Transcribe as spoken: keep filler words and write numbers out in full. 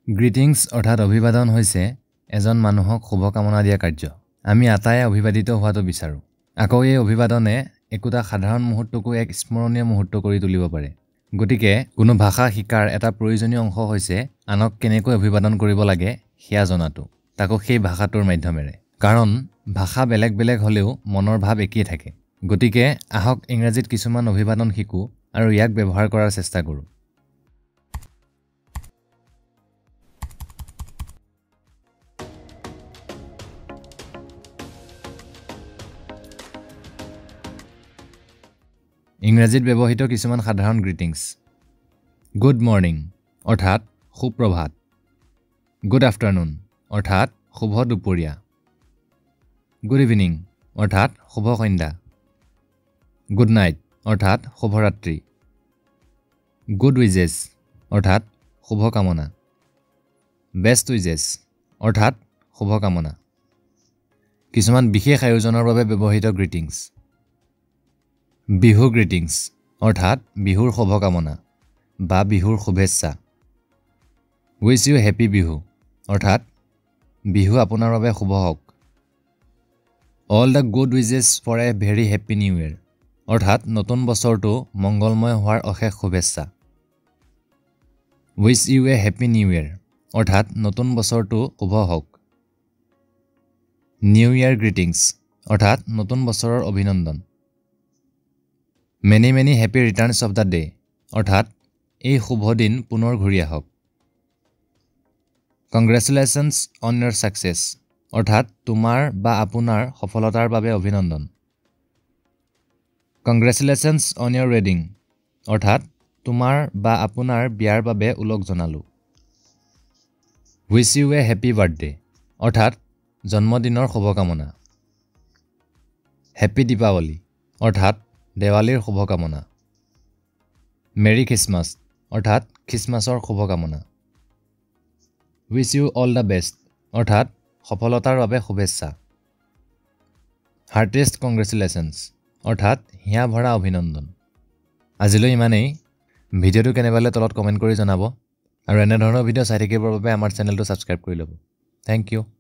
Greetings অর্থাৎ অভিবাদন হৈছে এজন মানুহক শুভকামনা দিয়া কাৰ্য। আমি আটায়ে অভিবাদিত হোৱাটো বিচাৰো। আকৌ এই অভিবাদনে একোটা সাধাৰণ মুহূৰ্তকো এক স্মৰণীয় মুহূৰ্ত কৰি তুলিব পাৰে। গতিকে কোনো ভাষা শিকাৰ এটা প্ৰয়োজনীয় অংশ হৈছে আনক কেনেকৈ অভিবাদন কৰিব লাগে সেয়া জনাটো, তাকো সেই ভাষাটোৰ মাধ্যমেৰে। কাৰণ ভাষা বেলেগ বেলেগ হ'লেও মনৰ ভাৱ একেই থাকে। গতিকে আহক ইংৰাজীত কিছুমান অভিবাদন শিকো আৰু ইয়াক ব্যৱহাৰ কৰাৰ চেষ্টা কৰো। ইংৰাজীত ব্যৱহৃত কিছুমান সাধাৰণ গ্ৰিটিংছ। গুড মৰ্নিং অৰ্থাৎ সুপ্ৰভাত। গুড আফটাৰনুন অৰ্থাৎ শুভ দুপৰীয়া। গুড ইভিনিং অৰ্থাৎ শুভ সন্ধ্যা। গুড নাইট অৰ্থাৎ শুভৰাত্ৰি। গুড উইজেছ অৰ্থাৎ শুভকামনা। বেষ্ট উইজেছ অৰ্থাৎ শুভকামনা। কিছুমান বিশেষ আয়োজনৰ বাবে ব্যৱহৃত গ্ৰিটিংছ। বিহু গ্ৰিটিংছ অৰ্থাৎ বিহুৰ শুভকামনা বা বিহুৰ শুভেচ্ছা। উইচ ইউ হেপী বিহু অৰ্থাৎ বিহু আপোনাৰ বাবে শুভ হওক। All the good wishes for a very happy new year অৰ্থাৎ নতুন বছৰটো মংগলময় হোৱাৰ অশেষ শুভেচ্ছা। Wish you a happy new year অৰ্থাৎ নতুন বছৰটো শুভ হওক। নিউ ইয়েৰ গ্ৰিটিংছ অৰ্থাৎ নতুন বছৰৰ অভিনন্দন। Many many happy returns of the day অৰ্থাৎ এই শুভ দিন পুনৰ ঘূৰি আহক। কংগ্ৰেচুলেশ্যনছ অন ইয়ৰ ছাকচেছ অৰ্থাৎ তোমাৰ বা আপোনাৰ সফলতাৰ বাবে অভিনন্দন। কংগ্ৰেচুলেশ্যনছ অন ইয়ৰ ৱেডিং অৰ্থাৎ তোমাৰ বা আপোনাৰ বিয়াৰ বাবে ওলগ জনালোঁ। Wish you a happy birthday অৰ্থাৎ জন্মদিনৰ শুভকামনা। হেপী দীপাৱলী অৰ্থাৎ দেৱালীৰ শুভকামনা। মেৰী খ্ৰীষ্টমাছ অৰ্থাৎ খ্ৰীষ্টমাছৰ শুভকামনা। Wish you all the best অৰ্থাৎ সফলতাৰ বাবে শুভেচ্ছা। হাৰ্টিয়েষ্ট কংগ্ৰেচুলেশ্যনছ অৰ্থাৎ হিয়া ভৰা অভিনন্দন। আজিলৈ ইমানেই। ভিডিঅ'টো কেনে পালে তলত কমেণ্ট কৰি জনাব আৰু এনেধৰণৰ ভিডিঅ' চাই থাকিবৰ বাবে আমাৰ চেনেলটো ছাবস্ক্ৰাইব কৰি ল'ব। Thank U.